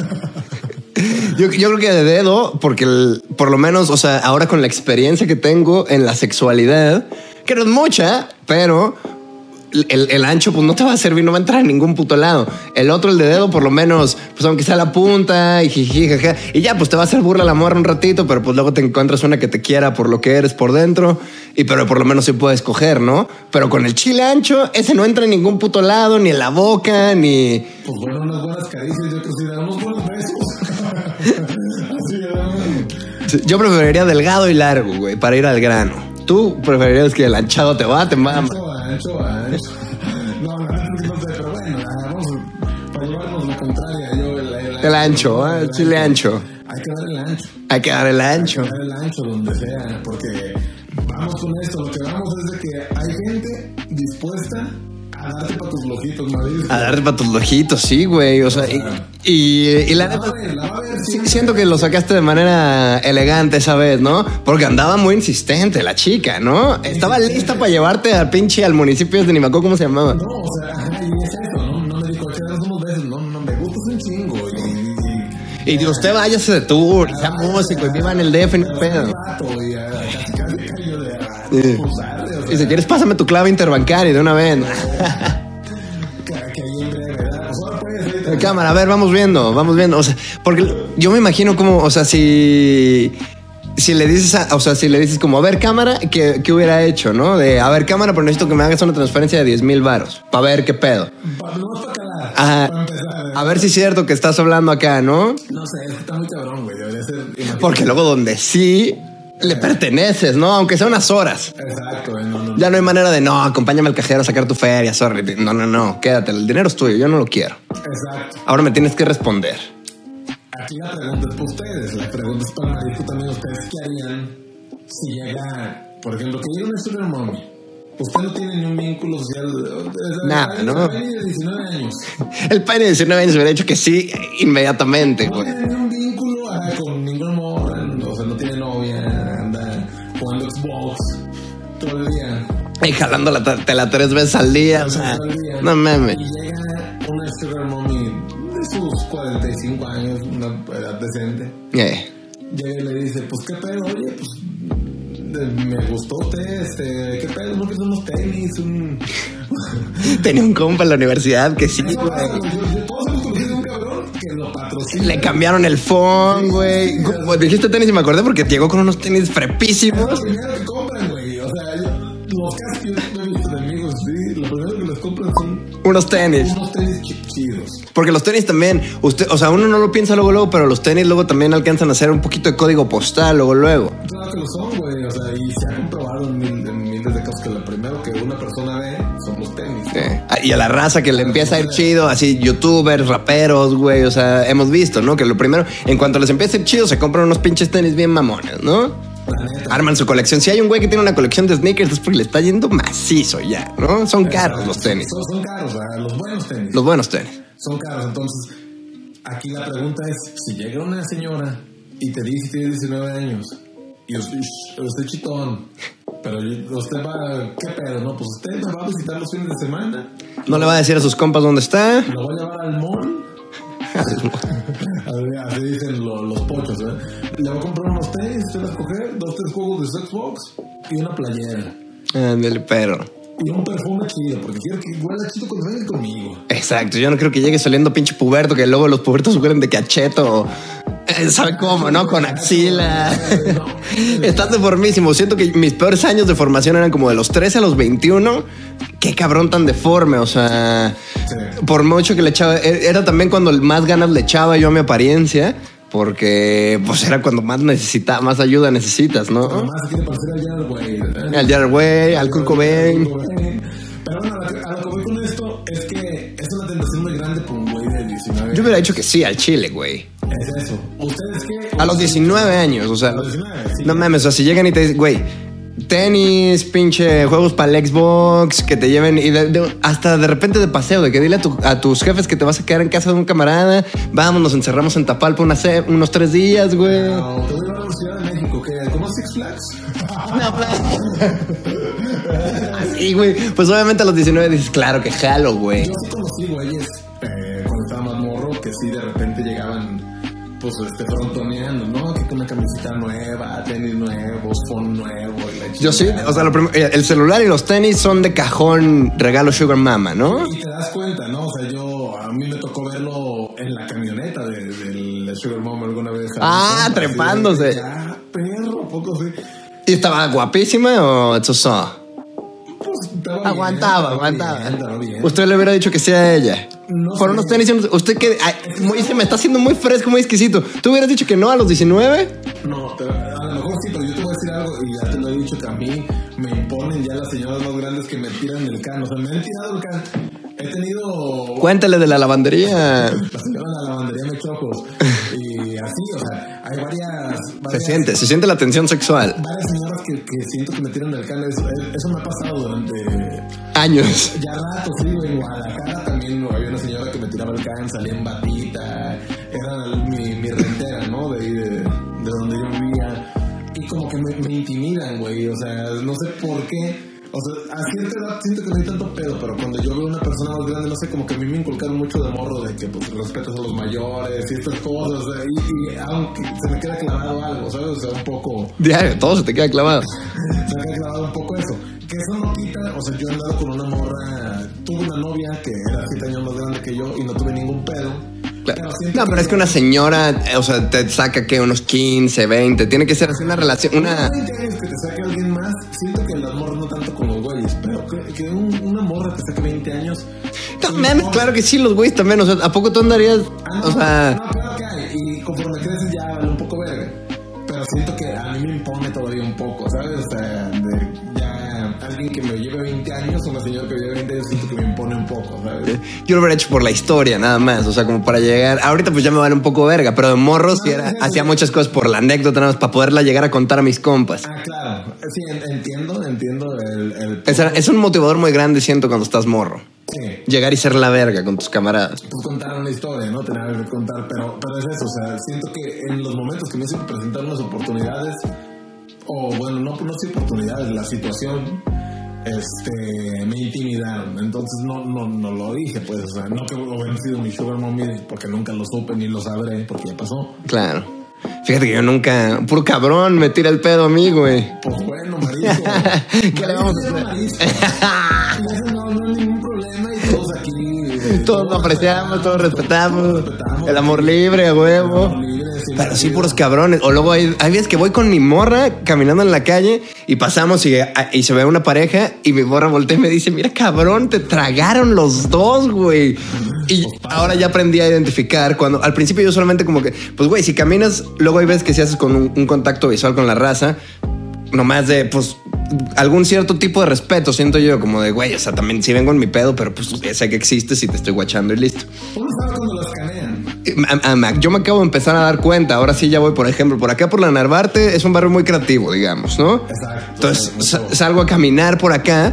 Yo, yo creo que de dedo, porque el, por lo menos, o sea, ahora con la experiencia que tengo en la sexualidad, que no es mucha, pero el, el ancho pues no te va a servir, no va a entrar en ningún puto lado. El otro, el de dedo, por lo menos, pues aunque sea la punta y jiji, jaja, y ya, pues te va a hacer burla la morra un ratito, pero pues luego te encuentras una que te quiera por lo que eres por dentro, y pero por lo menos sí puedes coger, ¿no? Pero con el chile ancho, ese no entra en ningún puto lado, ni en la boca, ni... Pues bueno, unas buenas caricias, yo creo que sí, unos buenos besos. Así, ¿no? Yo preferiría delgado y largo, güey, para ir al grano. ¿Tú preferirías que el anchado te va, te mama? Ancho, ancho, ancho. No, la verdad es que no sé, pero bueno, vamos para llevarnos la contraria. Yo, el, el, el ancho, ¿eh? El chile ancho. Hay que dar el ancho. Hay que dar el ancho. Hay que dar el ancho donde sea, porque vamos con esto. Lo que vamos es de que hay gente dispuesta a darte para tus lojitos, Madrid. A darte para tus lojitos, sí, güey. O sea, y, y, y la neta, sí, siento que lo sacaste de manera elegante esa vez, ¿no? Porque andaba muy insistente la chica, ¿no? Estaba lista para llevarte al pinche al municipio de ni me acuerdo cómo se llamaba. No, o sea, ajá, y es eso, ¿no? No me dijo, che, danos unos besos. No, no, me gustas un chingo. Y, y, y usted váyase de tour, y sea músico, y viva en el D F, en el pedo. Y si quieres, pásame tu clave interbancaria de una vez. Cámara, a ver, vamos viendo, vamos viendo. O sea, porque yo me imagino como, o sea, si... Si le dices, a, o sea, si le dices como, a ver, cámara, ¿qué, qué hubiera hecho, no? De, a ver, cámara, pero necesito que me hagas una transferencia de diez mil varos. Para ver qué pedo. Ajá. A ver si es cierto que estás hablando acá, ¿no? No sé, está muy cabrón, güey. Debería ser... Porque luego donde sí... le perteneces, ¿no? Aunque sea unas horas. Exacto. No, no, ya no hay manera de, no, acompáñame al cajero a sacar tu feria, sorry. No, no, no, quédate, el dinero es tuyo, yo no lo quiero. Exacto. Ahora me tienes que responder. Aquí la pregunta es para ustedes, la pregunta es para Marisco también. ¿Ustedes qué harían si llega, por ejemplo, que llega una sugar mommy? Usted no tiene ni un vínculo social. Nada, ¿no? El Penny de diecinueve años. El Penny de diecinueve años hubiera dicho que sí inmediatamente, güey. No tiene ni un vínculo ah, con ningún amor. O sea, no tiene novia. Anda jugando Xbox todo el día. Y jalando la tela tres veces al día. O sea, no mames. Y llega una sugar mommy de sus cuarenta y cinco años, una edad decente. Eh. Llega y le dice, pues qué pedo, oye, pues me gustó usted, este, qué pedo, no que son unos tenis, un... Tenía un compa en la universidad que sí, güey. güey. Yo, yo todos hemos conocido un cabrón que lo patrocina. Le cambiaron el phone, güey. Sí, Como dijiste tenis y me acordé porque llegó con unos tenis Es frepísimos. lo primero que compran, güey. O sea, yo, los casos que yo he visto de amigos, sí, lo primero que les compran son Unos tenis. unos tenis ch- chidos. Porque los tenis también, usted, o sea, uno no lo piensa luego, luego, pero los tenis luego también alcanzan a hacer un poquito de código postal, luego, luego. Claro que lo son, güey. O sea, y se ha comprobado en, mil, en miles de casos que lo primero que una persona ve son los tenis. Sí. Ah, y a la raza que le empieza a ir chido, así youtubers, raperos, güey, o sea, hemos visto, ¿no? Que lo primero, en cuanto les empieza a ir chido, se compran unos pinches tenis bien mamones, ¿no? La neta. Arman su colección. Si hay un güey que tiene una colección de sneakers es porque le está yendo macizo ya, ¿no? Son caros los tenis. Son, son caros, ¿verdad? Los buenos tenis. Los buenos tenis. Son caros. Entonces, aquí la pregunta es, si llega una señora y te dice que tiene diecinueve años y usted, usted chitón, pero usted va, ¿qué pedo? No, pues usted me va a visitar los fines de semana. No le va a decir a sus compas dónde está. Lo va a llevar al mall. Así, así dicen lo, los pochos, ¿eh? Le va a comprar unos tenis, usted va a escoger dos, tres juegos de su Xbox y una playera. Ándale, pero. Y un perfume chido, porque quiero que huela chido cuando venga conmigo. Exacto, yo no creo que llegue saliendo pinche puberto, que luego los pubertos huelen de cacheto. Eh, ¿Sabe cómo, no? Con axila. Estás deformísimo. Siento que mis peores años de formación eran como de los trece a los veintiuno. Qué cabrón tan deforme, o sea... Sí. Por mucho que le echaba... Era también cuando más ganas le echaba yo a mi apariencia. Porque, pues, era cuando más necesita, más ayuda necesitas, ¿no? Además, se quiere parecer al Jar, güey. ¿eh? Al Jar, güey, al Kurt Cobain. Pero bueno, a lo, que, a lo que voy con esto es que es una tentación muy grande por un güey de diecinueve. Yo hubiera dicho que sí al chile, güey. Es eso. ¿Ustedes qué? A los diecinueve años, o sea... A los diecinueve, sí. No mames, o sea, si llegan y te dicen, güey, tenis, pinche juegos para el Xbox, que te lleven y de, de, hasta de repente de paseo, de que dile a, tu, a tus jefes que te vas a quedar en casa de un camarada, vamos, nos encerramos en Tapalpa una se, unos tres días, güey. No, te voy a llevar a la Ciudad de México, ¿qué? ¿Cómo Six Flags? Una plaza. Así, güey. Pues obviamente a los diecinueve dices, claro que jalo, güey. Yo sí conocí güeyes eh, cuando estaba más morro que sí de repente llegaban pues este frontoneando, ¿no? Que con una camiseta nueva, tenis nuevos, phone nuevo. Y la Yo sí, chingada. o sea, lo prim- el celular y los tenis son de cajón regalo Sugar Mama, ¿no? Y te das cuenta, ¿no? O sea, yo, a mí me tocó verlo en la camioneta de, del Sugar Mom alguna vez. Ah, Así de- trepándose. Ya, perro, poco sí. ¿Y estaba guapísima o eso so? Pues, estaba Aguantaba, bien, aguantaba. Estaba bien, estaba bien. Usted le hubiera dicho que sea a ella. No Por sé. unos tenis, y unos- usted que ay, muy- se me está haciendo muy fresco, muy exquisito. ¿Tú hubieras dicho que no a los diecinueve? No, pero a lo mejor sí, pero yo te voy a decir algo y ya te lo he dicho que a mí me imponen ya las señoras más grandes que me tiran el can. O sea, me han tirado el can. He tenido... Cuéntale de la lavandería. La señora de la lavandería me chocos. Y así, o sea, hay varias... Se varias siente, se siente la tensión sexual. varias señoras que, que siento que me tiran el can. Eso, eso me ha pasado durante Años. ya rato, sí, güey. En Guadalajara también había una señora que me tiraba el can, salía en batita. Era mi, mi rentera, ¿no? De ahí, de, de donde yo vivía. Y como que me, me intimidan, güey. O sea, no sé por qué. O sea, a cierta edad siento que no hay tanto pedo, pero cuando yo veo a una persona más grande, no sé, como que a mí me inculcaron mucho de morro de que pues respetas a los mayores y estas cosas. O sea, y, y aunque se me queda clavado algo, ¿sabes? O sea, un poco... Diario, todo se te queda clavado. Se me ha clavado un poco eso. Que eso no quita, o sea, yo he andado con una morra, tuve una novia que era siete años más grande que yo y no tuve ningún pedo. Claro. Pero siento No, pero es que una señora, eh, o sea, te saca que unos quince, veinte, tiene que ser así una relación, una... veinte años que te saque alguien más, siento que las morras no tanto con los güeyes, pero que, que un, una morra te saque veinte años. No, mames, claro que sí, los güeyes también, o sea, ¿a poco tú andarías, Ah, no, o sea... no, claro que hay, y conforme creces ya vale un poco verga. Pero siento que a mí me impone todavía un poco, ¿sabes? O sea, de ya alguien que me lleve veinte años, una señora que me lleve veinte años, siento que me impone un poco, ¿sabes? Yo lo hubiera hecho por la historia, nada más. O sea, como para llegar. Ahorita pues ya me vale un poco verga, pero de morro sí era, hacía muchas cosas por la anécdota, nada más para poderla llegar a contar a mis compas. Ah, claro. Sí, entiendo, entiendo el... el... Es, es un motivador muy grande, siento, cuando estás morro. Sí. Llegar y ser la verga con tus camaradas. Pues contar una historia, ¿no? Tener algo que contar, pero, pero es eso, o sea, siento que en los momentos que me hice presentar unas oportunidades, o bueno, no, no sé oportunidades, la situación, este, me intimidaron, entonces no, no, no lo dije, pues, o sea, no que hubieran sido mi sugar mommy, porque nunca lo supe ni lo sabré, porque ya pasó. Claro. Fíjate que yo nunca, puro cabrón, me tira el pedo a mí, güey. Pues bueno, marisco. ¿Qué le vamos a hacer? Marisco. No, no hay ningún problema y todos aquí. Eh, todos lo apreciamos, todos respetamos. Todos respetamos. El amor libre, a huevo. El amor libre, sí, Pero sí, sí. puros cabrones. O luego hay, hay veces que voy con mi morra caminando en la calle y pasamos y, y se ve una pareja y mi morra voltea y me dice, mira cabrón, te tragaron los dos, güey. Y ahora ya aprendí a identificar cuando al principio yo solamente como que, pues güey, si caminas, luego hay veces que si haces con un, un contacto visual con la raza, nomás de, pues, algún cierto tipo de respeto, siento yo, como de, güey, o sea, también si vengo en mi pedo, pero pues sé que existes y te estoy guachando y listo. Uno sabe cuando lo escanean. A- a- a- Yo me acabo de empezar a dar cuenta, ahora sí ya voy, por ejemplo, por acá por la Narvarte, es un barrio muy creativo, digamos, ¿no? Exacto. Entonces Mucho. sa- salgo a caminar por acá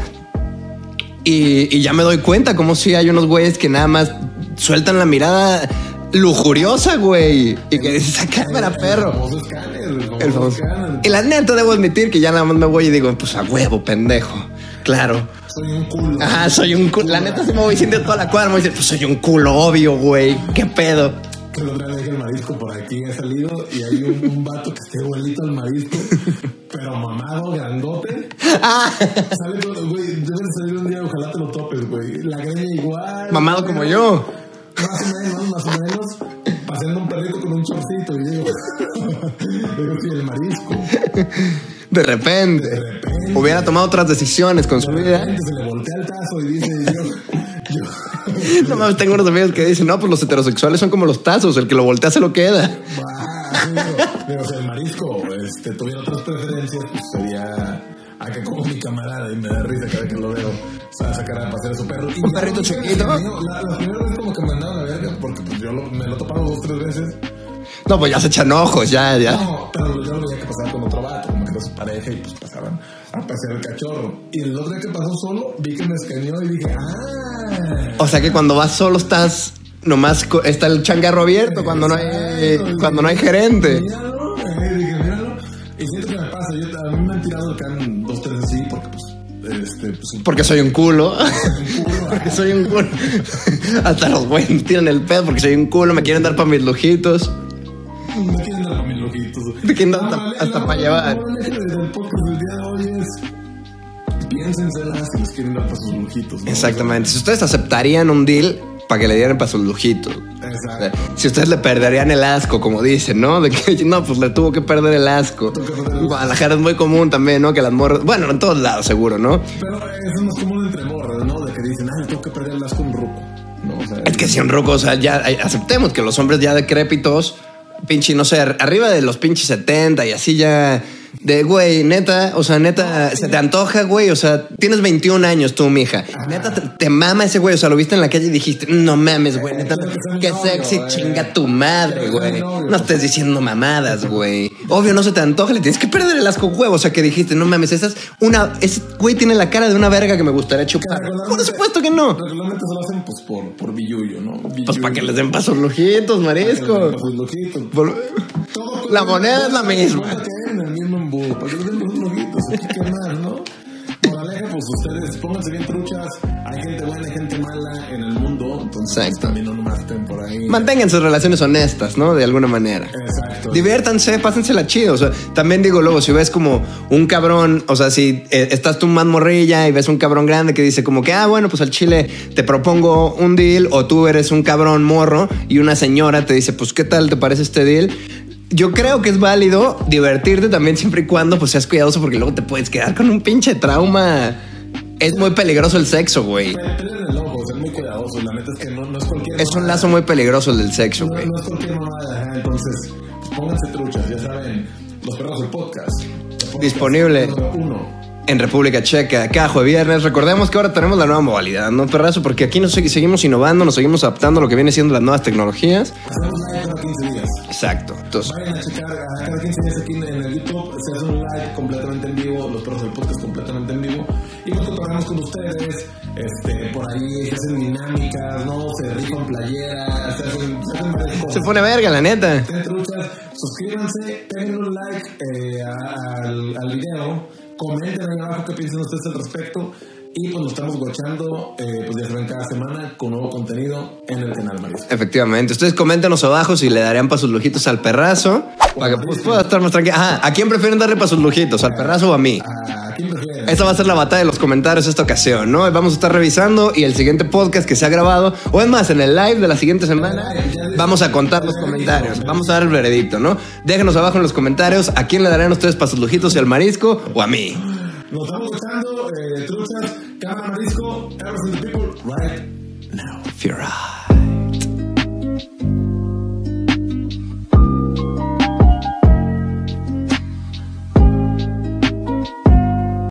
y, y ya me doy cuenta como si hay unos güeyes que nada más sueltan la mirada lujuriosa, güey, y que dices, esa cámara, perro. El famoso escáner. El famoso El famoso. escáner. Y la neta debo admitir que ya nada más me voy y digo, pues a huevo, pendejo. Claro. Soy un culo. Ajá, soy un culo. La neta se me voy diciendo toda la cuadra, me voy diciendo, pues soy un culo, obvio, güey. ¿Qué pedo? Que el otro día dejé el marisco por aquí, he salido y hay un, un vato que esté igualito al marisco, pero mamado, grandote. Sale todo, güey, debe de salir un día, ojalá te lo topes, güey. La greña igual. Mamado como yo. Más o menos, más o menos. Paseando un perrito con un chorcito y digo, digo, sí, el marisco. De repente. De repente. Hubiera tomado otras decisiones con su De vida. repente se le voltea el tazo y dice, yo, yo. No mames, tengo unos amigos que dicen, no, pues los heterosexuales son como los tazos, el que lo voltea se lo queda. Ah, sí, digo, digo, si el marisco este, tuviera otras preferencias, pues sería a que como mi camarada y me da risa cada vez que lo veo, o sea, sacar a pasear a su perro. Y Un ya, perrito no sé, chiquito. la, la primera vez como que me andaba a la verga, porque pues yo lo, me lo he topado dos, tres veces. No, pues ya se echan ojos, ya, ya. No, pero yo lo veía que pasaba con otro vato, como que era su pareja y pues pasaban a pasear el cachorro. Y el otro día que pasó solo, vi que me escaneó y dije, ah. O sea que cuando vas solo estás nomás co- está el changarro abierto cuando no hay cuando no hay gerente. Míralo, eh, dije, míralo. Y siento que me pasa, yo, a mí me han tirado el can dos, tres así, porque pues, este, pues, Porque soy un culo. un culo, Porque soy un culo. Hasta los güeyes me tiran el pedo porque soy un culo, me quieren dar para mis lujitos. me quieren dar para mis loquitos. Me quieren dar hasta- No, hasta la- pa' la- llevar. la moraleja del podcast del día de hoy es piénsenselas si les quieren dar para sus lujitos, ¿no? Exactamente. Si ustedes aceptarían un deal para que le dieran para sus lujitos. Exacto. Si ustedes le perderían el asco, como dicen, ¿no? De que no, pues le tuvo que perder el asco. Tuvo que perder el En Guadalajara es muy común también, ¿no? Que las morras. Bueno, en todos lados, seguro, ¿no? Pero eso es más común entre morras, ¿no? De que dicen, ah, tengo que perder el asco un ruco. No, o sea, Es que si un ruco, o sea, ya ay, aceptemos que los hombres ya decrépitos, pinche, no sé, arriba de los pinches setenta y así ya. De, güey, neta, o sea, neta, se te antoja, güey, o sea, tienes veintiún años tú, mija. Neta, te, te mama ese güey, o sea, lo viste en la calle y dijiste, no mames, güey, neta, qué sexy, chinga tu madre, güey. No estés diciendo mamadas, güey. Obvio, no se te antoja, le tienes que perder el asco, güey, o sea, que dijiste, no mames, esa es una, ese güey tiene la cara de una verga que me gustaría chupar. Por supuesto que no. Regularmente se lo hacen pues por, por billullo, ¿no? Pues Billullo. para que les den pasos lujitos, marisco. Pues loquitos. Por- Todo- La moneda es la misma. Todo cae en el mismo embudo. Para que les den los loquitos. Aquí qué más, ¿no? Moraleja, pues ustedes pónganse bien truchas. Hay gente buena y gente mala en el mundo. Entonces pues, Exacto. también no nomás estén por ahí. Mantengan sus relaciones honestas, ¿no? De alguna manera. Exacto. Diviértanse, pásensela chido. O sea, también digo luego, si ves como un cabrón, o sea, si eh, estás tú más morrilla y ves un cabrón grande que dice como que, ah, bueno, pues al chile te propongo un deal, o tú eres un cabrón morro y una señora te dice, pues, ¿qué tal te parece este deal? Yo creo que es válido divertirte también siempre y cuando pues seas cuidadoso porque luego te puedes quedar con un pinche trauma. Es muy peligroso el sexo, güey. Peleen el ojo, ser muy cuidadosos. La neta es que no, no es cualquier. Es un mamada. lazo muy peligroso el del sexo, No, güey. no es cualquier mamada. Ajá. Entonces, pues, pónganse truchas. Ya saben, los perros del podcast. Disponible. Número uno. en República Checa, cada jueves viernes. Recordemos que ahora tenemos la nueva modalidad, ¿no, perrazo? Porque aquí nos seguimos innovando, nos seguimos adaptando a lo que viene siendo las nuevas tecnologías. Hacemos live cada quince días. Exacto. Entonces, vayan a checar a cada quince días aquí en el YouTube. Se hace un live completamente en vivo, los perros del podcast completamente en vivo. Y nos cotorreamos con ustedes. Este, por ahí se hacen dinámicas, ¿no? Se rifan playeras, se hacen, se hacen varias cosas. se pone verga, la neta. Estén truchas, suscríbanse, denle un like eh, a, al, al video, comenten ahí abajo qué piensan ustedes al respecto. Y pues nos estamos guachando, eh, pues ya saben, cada semana con nuevo contenido en el canal Marisco. Efectivamente. Ustedes coméntenos abajo si le darían para sus lujitos al perrazo. Para que pues, pueda estar más tranquilo. Ajá, ¿a quién prefieren darle para sus lujitos? ¿Al perrazo o a mí? ¿A quién prefieren? Esa va a ser la batalla de los comentarios esta ocasión, ¿no? Vamos a estar revisando y el siguiente podcast que se ha grabado, o es más, en el live de la siguiente semana, vamos a contar los comentarios. Vamos a dar el veredicto, ¿no? Déjenos abajo en los comentarios a quién le darían ustedes para sus lujitos, si al Marisco o a mí. Nos estamos guachando, eh, truchas, cámara Marisco, Eros and the People, right now. Fear.